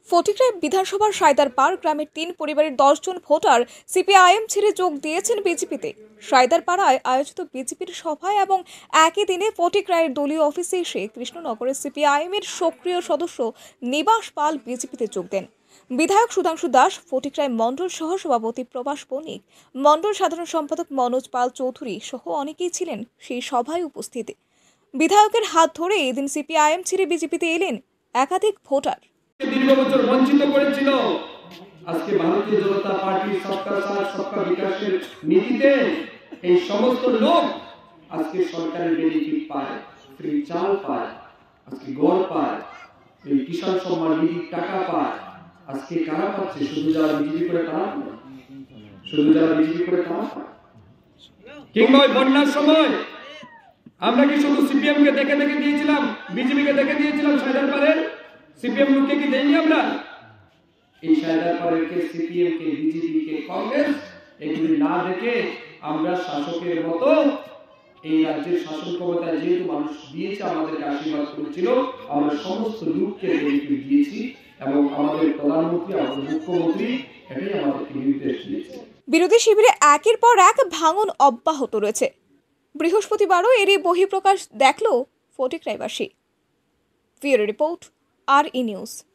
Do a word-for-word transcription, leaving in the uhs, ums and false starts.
ফটিকরায় বিধানসভার সায়দারপাড় গ্রামের তিন পরিবারের দশ জন ভোটার সিপিআইএম ছেড়ে যোগ দিয়েছেন বিজেপিতে। সায়দারপাড়ায় আয়োজিত বিজেপির সভায় এবং একই দিনে ফটিকরায়ের দলীয় অফিসে এসে কৃষ্ণনগরের সিপিআইএম এর সক্রিয় সদস্য নিবাস পাল বিজেপিতে যোগ দেন। বিধায়ক সুধাংশু দাস, ফটিকরায় মণ্ডল সহ সভাপতি প্রভাস বণিক, মণ্ডল সাধারণ সম্পাদক মনোজ পাল চৌধুরী সহ অনেকেই ছিলেন সেই সভায় উপস্থিত। বিধায়কের হাত ধরে এদিন সিপিআইএম ছেড়ে বিজেপিতে এলেন একাধিক ভোটার। দীর্ঘ বছর বঞ্চিত করেছিল, আজকে ভারতীয় জনতা পার্টি সরকার সাথ সরকার বিকাশের নীতিতে এই সমস্ত লোক আজকে সরকারের বেনিফিট পায়, ফ্রি চাল পায়, আজকে গড় পায়, এই কিষাণ সম্মান নিধির টাকা পায়। আজকে কারা পাচ্ছে? শুধু যারা বিজেপি করে তারা, শুধু যারা বিজেপি করে তারা। কিংবা বন্যার সময় আমরা কি শুধু সিপিএম কে দেখে দেখে দিয়েছিলাম, বিজেপি কে দেখে দিয়েছিলাম? সায়দারপাড়ের সিপিএম লোককে কি দেয়নি আমরা? এই সায়দারপাড়ের কে সিপিএম কে বিজেপি কে কংগ্রেস এগুলি না দেখে আমরা শাসকের মতো এই রাজ্যের শাসন ক্ষমতা যেহেতু মানুষ দিয়েছে, আমাদেরকে আশীর্বাদ করেছিল, আমরা সমস্ত লোককে বেনিফিট দিয়েছি এবং আমাদের প্রধানমন্ত্রী, আমাদের মুখ্যমন্ত্রী এটাই আমাদেরকে নির্দেশ দিয়েছে। বিরোধী শিবিরে একের পর এক ভাঙন অব্যাহত রয়েছে। বৃহস্পতিবারও এরই বহিঃপ্রকাশ দেখল ফটিকরাইবাসী। ব্যুরো রিপোর্ট, আর ই নিউজ।